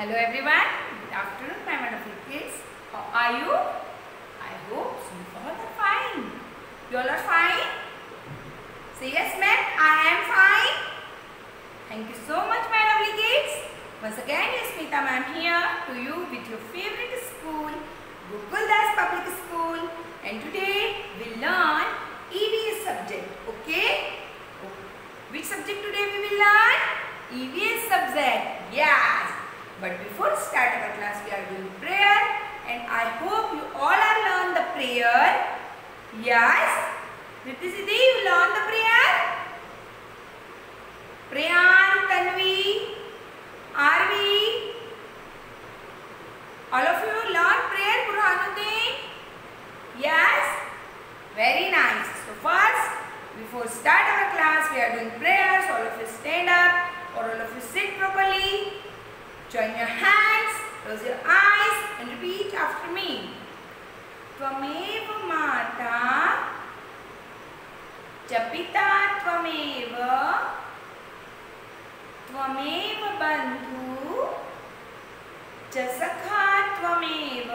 Hello everyone, good afternoon my wonderful kids. How are you? I hope you all are fine. You all are fine? Say yes ma'am, I am fine. Thank you so much my lovely kids. Once again Smita ma'am here to you with your favorite school, Gokul Das Public School, and today we learn EVS subject. Okay? Which subject today we will learn? EVS subject. Yes. But before start our class, we are doing prayer, and I hope you all are learn the prayer. Yes. Riddhi Siddhi, you learn the prayer. Prayan, Tanvi, Arvi, all of you learn prayer, Burhanuddin. Yes. Very nice. So first, before start our class, we are doing prayers. All of you stand up, or all of you sit properly. Join your hands, close your eyes, and repeat after me. Tvamev Mata, cha Pita Tvamev, Tvamev Bandhu, cha Sakha Tvamev,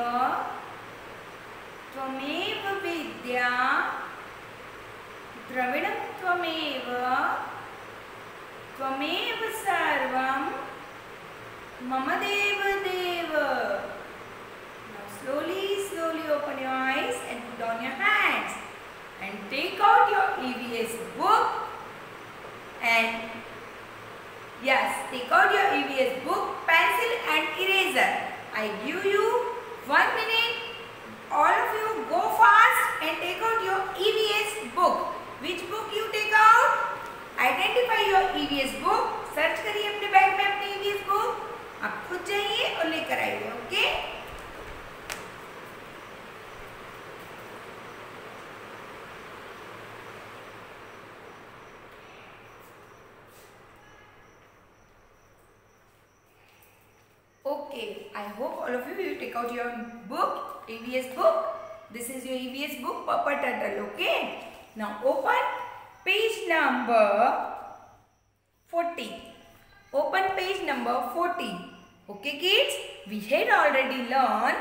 Tvamev Vidya, Dravidam Tvamev, Tvamev Sarvam, Mama Deva Deva. Now slowly open your eyes and put down your hands and take out your EVS book, and yes, take out your EVS book, pencil and eraser. I give you 1 minute. All of you go fast and take out your EVS book. Which book you take out? Identify your EVS book. Search करिए अपने bag में अपनी EVS book. आप खुद जाइए और लेकर आइए. Okay? Okay. I hope all of you take out your book, EVS book. This is your EVS book, Papa Turtle. Okay? Now open page number 40. Open page number 40. Okay kids, we had already learned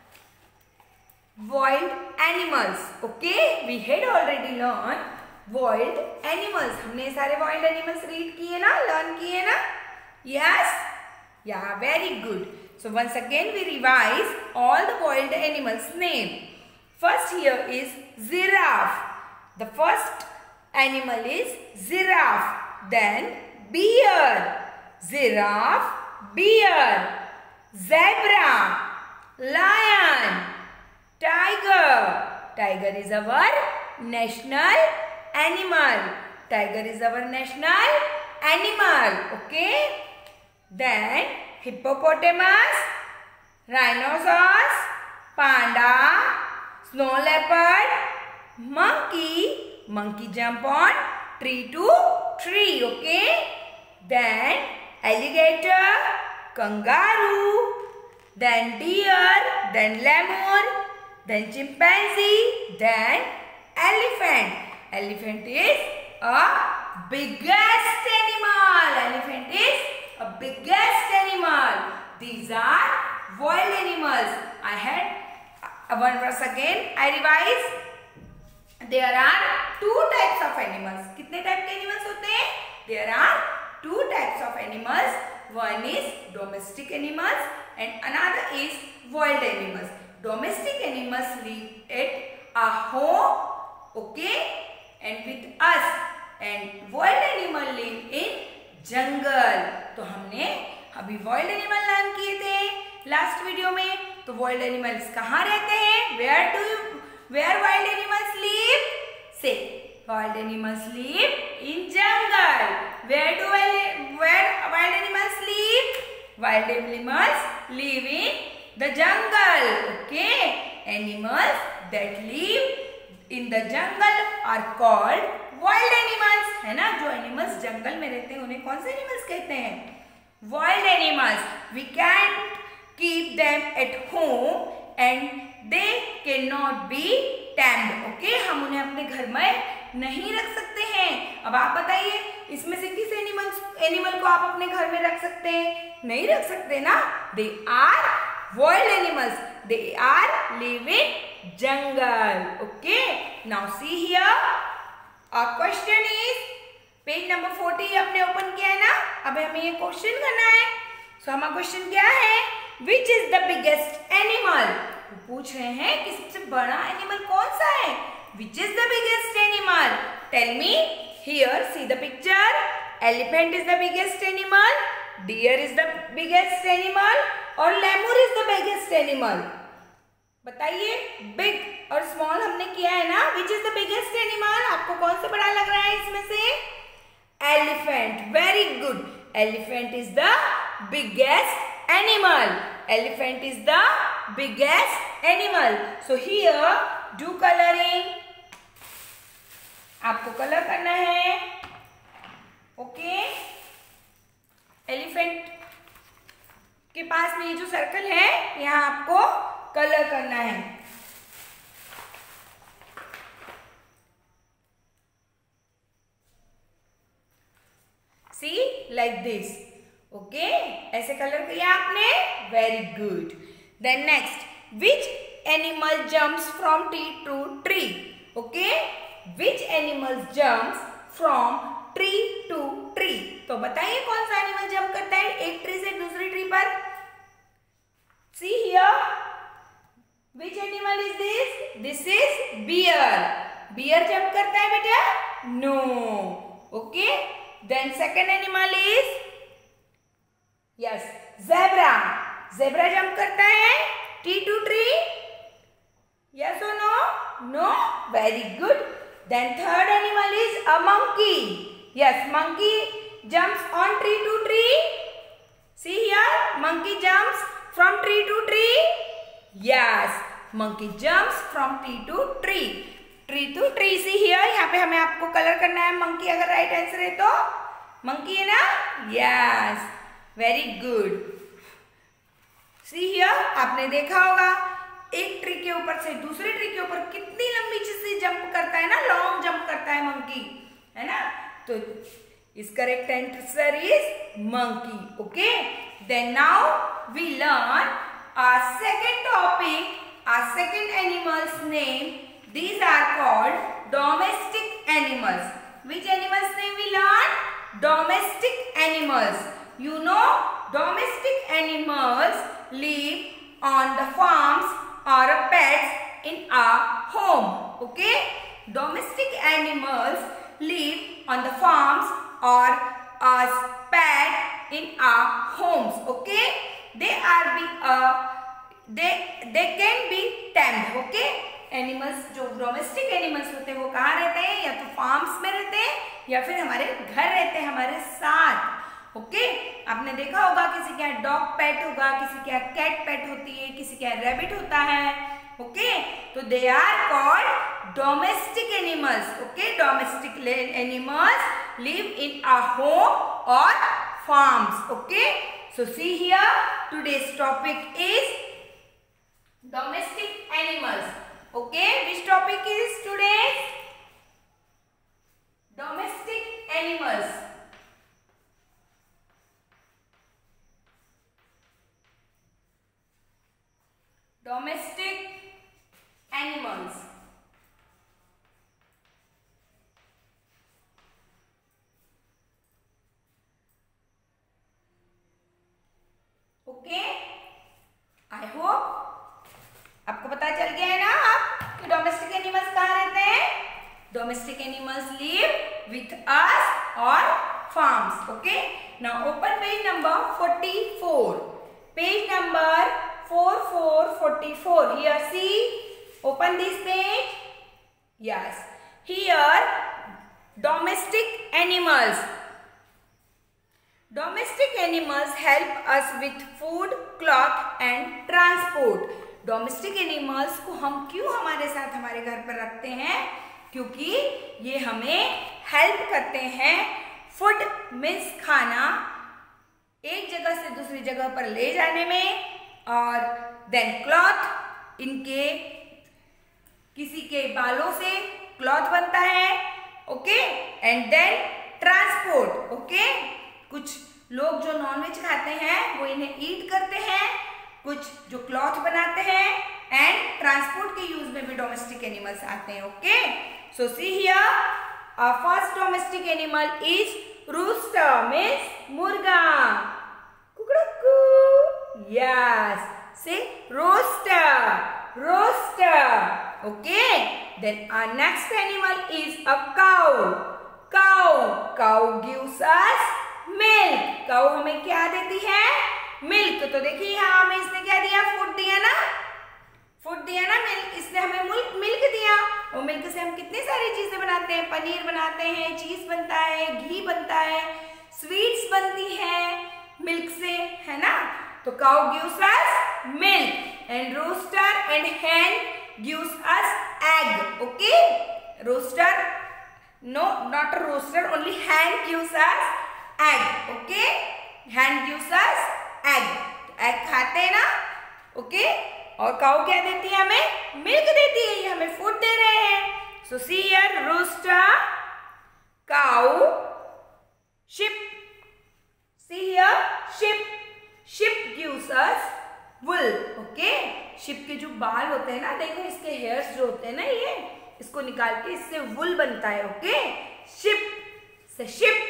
wild animals. Okay, we had already learned wild animals. हमने सारे wild animals read किए ना, learn किए ना? Yes? Yeah, very good. So once again we revise all the wild animals name. First here is giraffe. The first animal is giraffe. Then bear. Giraffe, bear, zebra, lion, tiger. Tiger is our national animal. Tiger is our national animal. Okay? Then hippopotamus, rhinoceros, panda, snow leopard, monkey. Monkey jump on tree to tree. Okay? Then alligator, kangaroo, then deer, then lemur, then chimpanzee, then elephant. Elephant is a biggest animal. Elephant is a biggest animal. These are wild animals. I had once again I revise. There are two types of animals. कितने type के animals होते हैं? There are two types of animals. One is domestic animals and another is wild animals. Domestic animals live at a home, okay, and with us, and wild animal live in jungle. तो हमने अभी wild animal learn किए थे last video में. तो wild animals कहाँ रहते हैं? Where wild animals live? Say, wild animals live in jungle. Where wild animals live? Wild animals live in the jungle. Okay? Animals that live in the jungle are called wild animals. है ना? जो animals jungle में रहते हैं उन्हें कौन से animals कहते हैं? Wild animals. We can't keep them at home and they cannot be tamed. Okay? हम उन्हें अपने घर में नहीं रख सकते हैं. अब आप बताइए इसमें से किस एनिमल को आप अपने घर में रख सकते हैं? नहीं रख सकते ना. They are wild animals. They are live in jungle. Okay. Now see here. Our question is page number 40 आपने ओपन किया है ना. अब हमें ये क्वेश्चन करना है. सो हमारा क्वेश्चन क्या है? Which is the biggest animal? पूछ रहे हैं कि सबसे बड़ा एनिमल कौन सा है? Which is the biggest animal? Tell me. Here see the picture. Elephant is the biggest animal. Deer is the biggest animal. और lemur is the biggest animal. बताइए, बिग और स्मॉल हमने किया है ना. Which is the biggest animal? आपको कौन सा बड़ा लग रहा है इसमें से? Elephant. Very good. Elephant is the biggest animal. Elephant is the biggest animal. So here do colouring. आपको कलर करना है. ओके. एलिफेंट के पास में ये जो सर्कल है यहाँ आपको कलर करना है. See like this. ओके, ऐसे कलर किया आपने. Very good. Then next, which animal jumps from tree to tree? Okay, which animal jumps from tree to tree? तो बताइए कौन सा एनिमल जंप करता है एक ट्री से दूसरी ट्री पर? See here, which animal is this? This is bear. Bear jump करता है बेटा? No. Okay. Then second animal is yes, zebra. Zebra jump करता है tree to tree? Yes or no? No. Very good. Then third animal is a monkey. Yes, monkey jumps on tree to tree. See here, monkey jumps from tree to tree. Yes, monkey jumps from tree to tree. Tree to tree. See here, यहाँ पे हमें आपको colour करना है monkey. अगर right answer है तो monkey है ना. Yes, very good. See here, आपने देखा होगा एक ट्री के ऊपर से दूसरे ट्री के ऊपर कितनी लंबी चीज जंप करता है ना. लॉन्ग जंप करता है monkey, है ना. तो इस correct answer is monkey. Okay. Then now we learn our second topic, our second animal's name. These are called domestic animals. Which animals name we learn? Domestic animals. You know, domestic animals live on the farms or pets in our home. Okay? Domestic animals live on the farms or as pet in our homes. Okay, they can be tamed. Okay, animals जो domestic animals होते हैं वो कहाँ रहते हैं? या तो farms में रहते हैं या फिर हमारे घर रहते हैं हमारे साथ. ओके, आपने देखा होगा किसी के यहाँ डॉग पेट होगा, किसी के यहाँ कैट पेट होती है, किसी के यहाँ रैबिट होता है. ओके, तो they are called domestic animals. Okay, domestic animals live in a home or farms. Okay, so see here, today's topic is domestic animals. Okay, which topic is today's? Domestic animals. Domestic animals. Okay, I hope आपको पता चल गया है ना आप कि domestic animals कहाँ रहते हैं. Domestic animals live with us और farms. Okay, now open page number 44. Page number 44. Here see, open this page. Yes, here domestic animals. Domestic animals help us with food, cloth and transport. Domestic animals को हम क्यों हमारे साथ हमारे घर पर रखते हैं? क्योंकि ये हमें हेल्प करते हैं. फूड मीन्स खाना, एक जगह से दूसरी जगह पर ले जाने में. और देन क्लॉथ, इनके किसी के बालों से क्लॉथ बनता है. Okay, and then transport. Okay, कुछ लोग जो नॉनवेज खाते हैं वो इन्हें ईट करते हैं, कुछ जो क्लॉथ बनाते हैं, एंड ट्रांसपोर्ट के यूज में भी डोमेस्टिक एनिमल्स आते हैं। Okay, so see here, our first domestic animal is rooster, means मुर्गा। कुकड़ू, yes, say rooster, rooster। Okay, then our next animal is a cow, cow, cow gives us milk। cow हमें क्या देती है? Milk. तो देखिए यहाँ हमें इसने क्या दिया? फूड दिया ना, फूड दिया ना, मिल्क। इसने हमें मिल्क दिया, और मिल्क से हम कितनी सारी चीजें बनाते हैं, पनीर बनाते हैं, चीज बनता है, घी बनता है, स्वीट्स बनती हैं मिल्क से, है ना। तो cow gives us milk and rooster and hen gives us egg। Okay, rooster, no not a rooster, only hen gives us egg। Okay, hen gives us egg। Egg खाते हैं ना। ओके, और काऊ क्या देती है? हमें मिल्क देती है, ये हमें फूड दे रहे हैं। So see here, rooster, cow, sheep. See here, sheep, sheep gives us wool. Okay, sheep के जो बाल होते हैं ना, देखो इसके हेयर्स जो होते हैं ना, ये इसको निकाल के इससे वुल बनता है। ओके, शिप से sheep.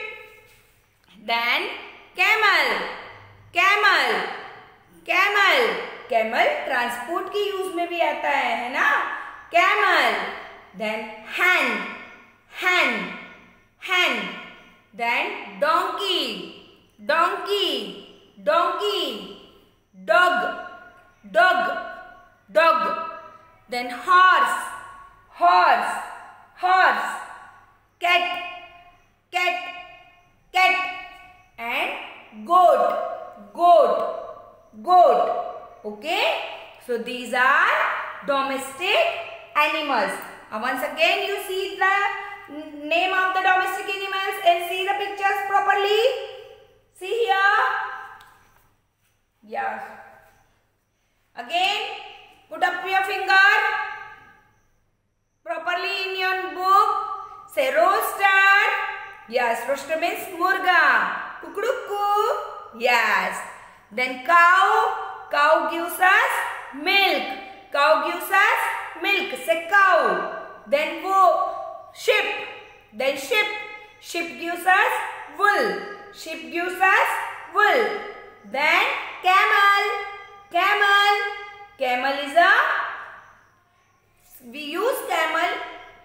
Then camel, camel, camel, camel transport के यूज में भी आता है ना, camel. Then hen, hen, hen। Then donkey, donkey, donkey, dog, dog, dog। Then horse, horse, horse, cat, cat, cat, and goat, goat, goat। Okay, so these are domestic animals. Once again you see the name of the domestic animals and see the pictures properly. See here, yes, again put up your finger properly in your book. Say rooster, yes, rooster means murga, kukuduku, yes। Then cow, cow gives us milk, cow gives us milk, say cow। Then wo, ship, then ship, ship gives us wool, ship gives us wool। Then camel, camel, camel is a, we use camel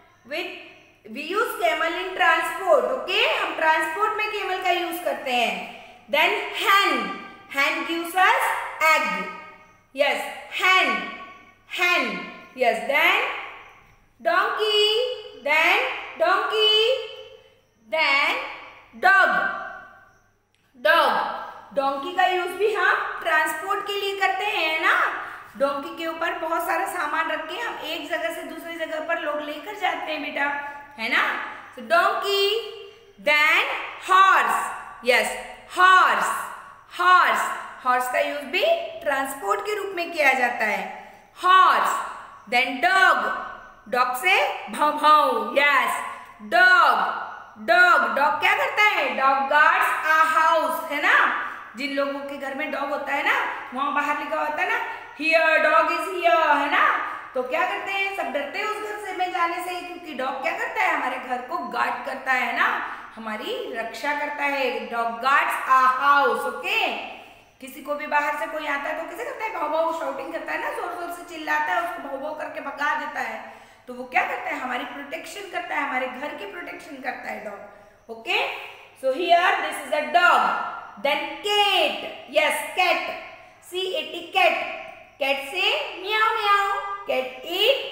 in transport। okay, हम transport में camel का use करते हैं। Then hen, hen gives us egg, yes, hen, hen, yes। Then donkey, then donkey, then dog, dog। Donkey का use भी हम transport के लिए करते हैं ना। डोंकी के ऊपर बहुत सारा सामान रख के हम एक जगह से दूसरी जगह पर लोग लेकर जाते हैं बेटा, है ना। तो donkey. Then horse, yes, horse, horse, horse का यूज भी ट्रांसपोर्ट के रूप में किया जाता है, हॉर्स। देन डॉग, डॉग से भाव भाव, यस, डॉग, डॉग, डॉग क्या करता है? डॉग गार्ड्स आ हाउस, है ना। जिन लोगों के घर में डॉग होता है ना, वहां बाहर लिखा होता है ना, हियर डॉग इज हियर, है ना। तो क्या करते हैं? सब डरते हैं उस घर से में जाने से, क्योंकि डॉग क्या करता है? हमारे घर को गार्ड करता है ना, हमारी रक्षा करता है। Dog guards a house. Okay, किसी को भी बाहर से कोई आता है तो कैसे करता है? भाव भाव शाउटिंग करता है ना, जोर जोर से चिल्लाता है, उसको भाव भाव करके भगा देता है। तो वो क्या करता है? हमारी प्रोटेक्शन करता है, हमारे घर की प्रोटेक्शन करता है dog. Okay, so here this is a dog. Then cat, yes, cat, C-A-T, cat. Cat से म्याऊ म्याऊ, cat eat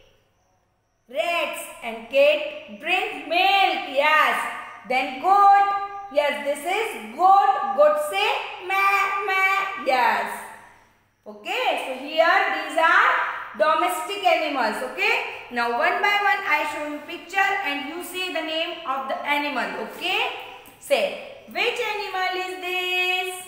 rats and cat drink milk, yes। Then goat, yes, this is goat, goat say meh meh, yes। Okay, so here these are domestic animals। okay, now one by one I show you picture and you see the name of the animal। okay, say which animal is this?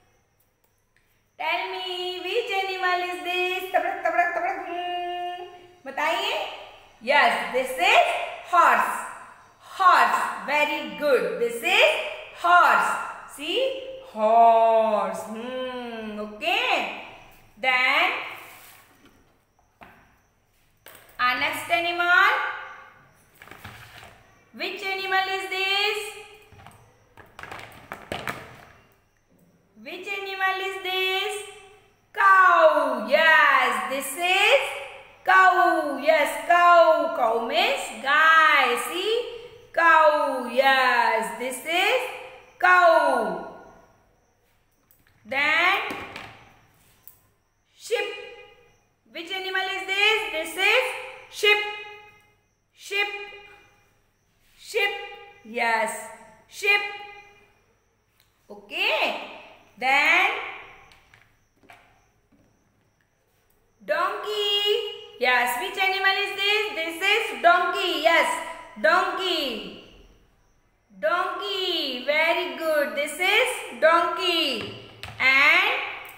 Tell me which animal is this? तबड़क तबड़क तबड़क, बताइए। Yes, this is horse, horse। Very good. This is horse. See, horse. Okay. Then our next animal. Which animal is this? Which animal is this? Cow. Yes, this is cow. Yes, cow. Cow means guy. See? Cow. Yes, this is cow. Then sheep. Which animal is this? This is sheep. Sheep. Sheep. Yes, sheep. Okay. Then donkey. Yes, which animal is this? This is donkey. Yes, donkey. Donkey. Very good. This is donkey. And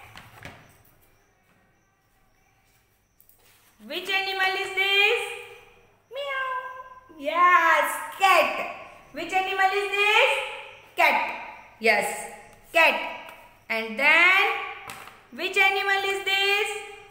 which animal is this? Meow. Yes, cat. Which animal is this? Cat. Yes, cat. And then which animal is this?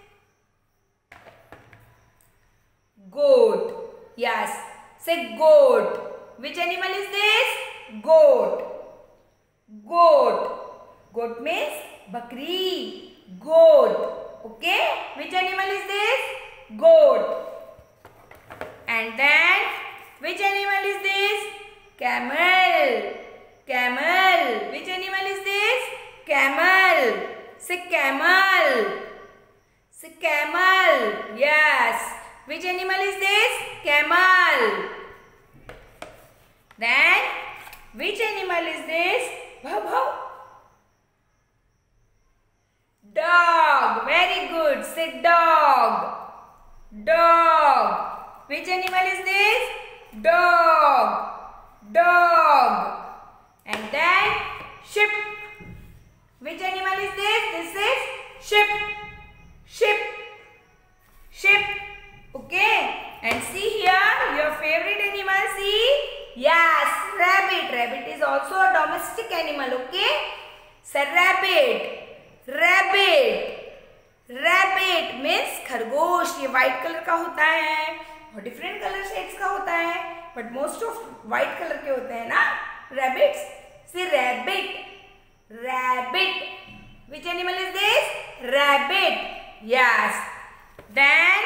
Goat. Yes, say goat. Which animal is this? Goat. Goat. Goat means bakri. Goat. Okay. Which animal is this? Goat. And then which animal is this? Camel. Camel. Which animal is this? Camel. Say camel. Say camel. Yes. Which animal is this? Camel. Then which animal is this? Bhav bhav. Dog. Very good. Say dog. Dog. Which animal is this? Dog. Dog. And then sheep. Which animal is this? This is sheep. Sheep. Sheep. Okay. And see here your favorite animal. See? Yes, rabbit. Rabbit is also a domestic animal. Okay. So rabbit. Rabbit. Rabbit means खरगोश. ये white color का होता है और different color shades का होता है, but most of white color के होते हैं ना rabbits. See rabbit. Rabbit. Which animal is this? Rabbit. Yes. Then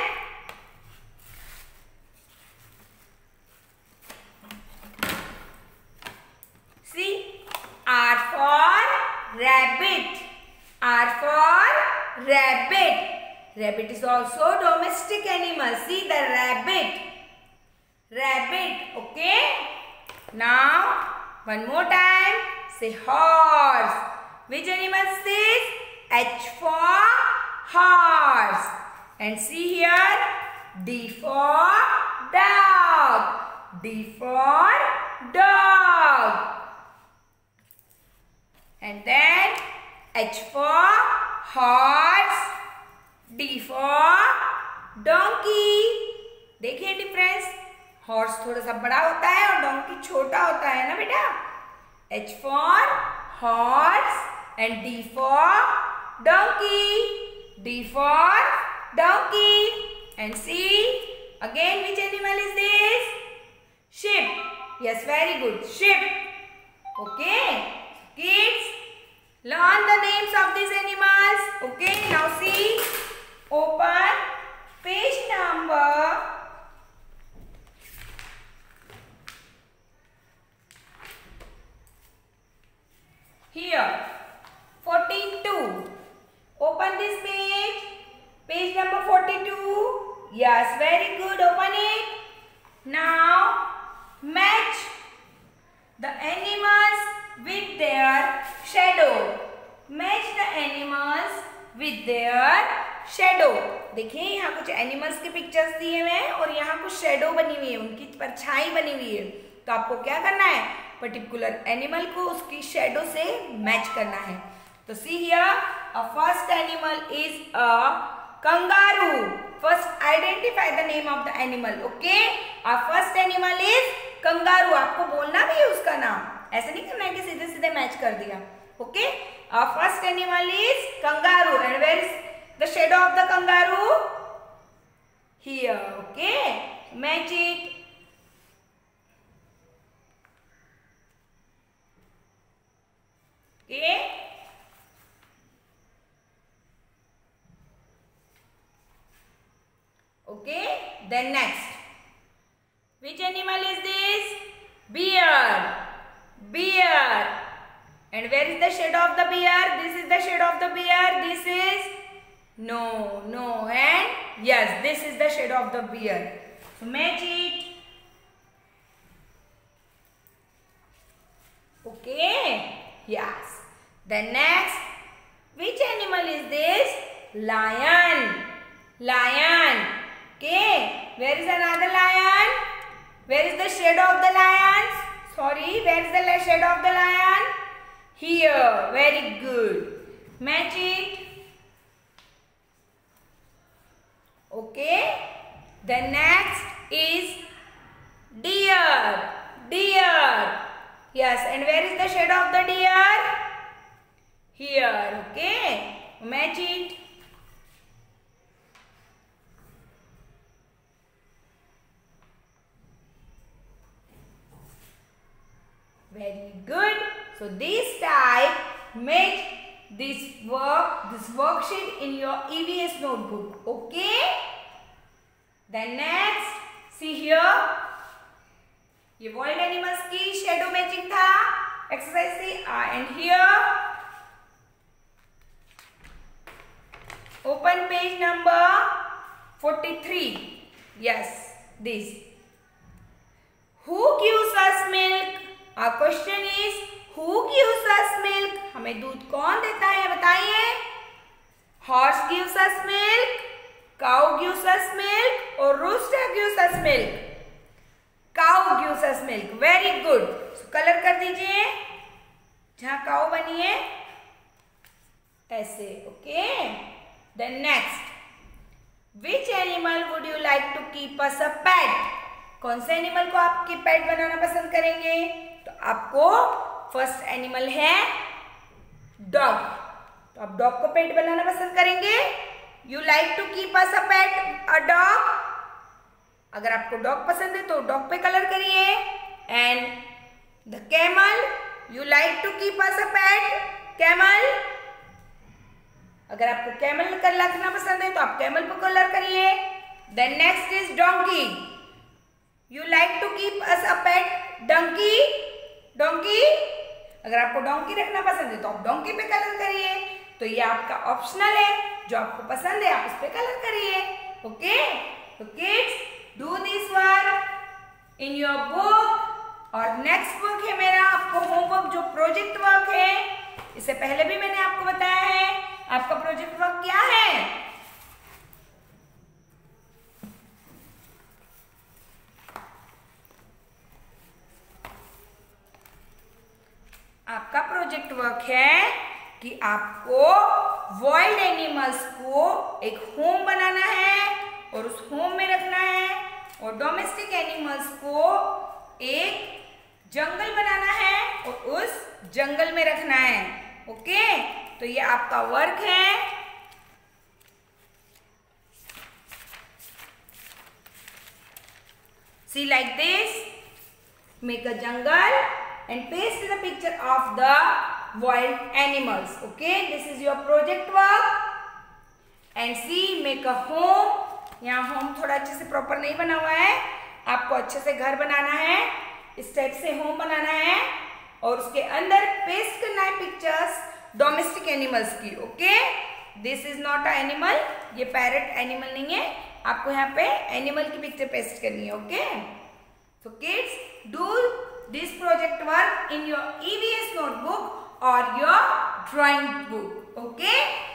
see, R for rabbit. R for rabbit. Rabbit is also domestic animal. See the rabbit. Rabbit. Okay. Now one more time. Say horse. Which animal is this? H for horse. And see here. D for dog. D for dog. And then H for horse. D for donkey. देखिए difference. Horse थोड़ा सा बड़ा होता है और donkey छोटा होता है ना बेटा. H for horse and D for donkey. D for donkey. And see again which animal is this? Sheep. Yes, very good. Sheep. Okay. Kids, learn the names of these animals. Okay. Now see. Open page number 42. Open this page. Page number 42. Yes, very good. Open it. Now match the animals with their shadow. Match the animals with their shadow. देखिए यहाँ कुछ animals के pictures दिए हुए हैं और यहाँ कुछ शेडो बनी हुई है, उनकी परछाई बनी हुई है. तो आपको क्या करना है? पर्टिकुलर एनिमल को उसकी शेडो से मैच करना है. तो see here a first animal is a kangaroo. First identify the name of the animal. Okay, our first animal is kangaroo, आपको बोलना भी है उसका नाम, ऐसे नहीं करना है कि सीधे सीधे मैच कर दिया. Okay, our first animal is kangaroo. And where is the shadow of the kangaroo? Here. Okay, match it. Okay. Okay, then next. Which animal is this? Bear. Bear. And where is the shadow of the bear? This is the shadow of the bear. This is no, no, and yes, this is the shadow of the bear. So match it. Okay. Yes. Then next, which animal is this? Lion. Lion. Okay. Where is another lion? Where is the shadow of the lions? Sorry, where is the shadow of the lion? Here. Very good. Match it. Okay. Then next is deer. Deer. Yes. And where is the shadow of the deer? Here. Okay. Match it. Very good. So this type, make this worksheet in your EVS notebook. Okay. Then next, see here. ये wild animals की shadow matching था, exercise थी. And here open page number 43. Yes, this. Who gives us milk? Our question is, who gives us milk? हमें दूध कौन देता है बताइए. Horse gives us milk, cow gives us milk, और rooster gives us milk. Cow gives us milk. Very good. So colour कर दीजिए जहां काउ बनी है ऐसे. Okay. Then next, which animal would you like to keep as a pet? कौन से animal को आपकी पेट बनाना पसंद करेंगे? तो आपको फर्स्ट एनिमल है डॉग. तो आप डॉग को पेट बनाना पसंद करेंगे. You like to keep us a pet a dog. अगर आपको डॉग पसंद है तो डॉग पे कलर करिए. And the camel, you like to keep us a pet camel. अगर आपको कैमल कलर रखना पसंद है तो आप कैमल पे कलर करिए. Then next is donkey. You like to keep us a pet donkey. Donkey. अगर आपको डोंकी रखना पसंद है तो आप डोंकी पे कलर करिए. तो ये आपका ऑप्शनल है, जो आपको पसंद है आप उस पे कलर करिए. ओके. तो kids, do this work in your book. और नेक्स्ट वर्क है मेरा आपको होमवर्क, जो प्रोजेक्ट वर्क है. इससे पहले भी मैंने आपको बताया है. आपका प्रोजेक्ट वर्क क्या है? आपका प्रोजेक्ट वर्क है कि आपको वाइल्ड एनिमल्स को एक होम बनाना है और उस होम में रखना है, और डोमेस्टिक एनिमल्स को एक जंगल बनाना है और उस जंगल में रखना है. ओके. तो ये आपका वर्क है. See like this. Make a jungle and paste the picture of the wild animals. Okay, this is your project work. And see, make a home. यहाँ होम थोड़ा अच्छे से प्रॉपर नहीं बना हुआ है, आपको अच्छे से घर बनाना है. इस टाइप से होम बनाना है और उसके अंदर पेस्ट करना है पिक्चर्स डोमेस्टिक एनिमल्स की. Okay. This is not a animal. ये पैरट एनिमल नहीं है. आपको यहाँ पे एनिमल की पिक्चर पेस्ट करनी है. Okay. So kids, do this project work in your EVS notebook or your drawing book. Okay.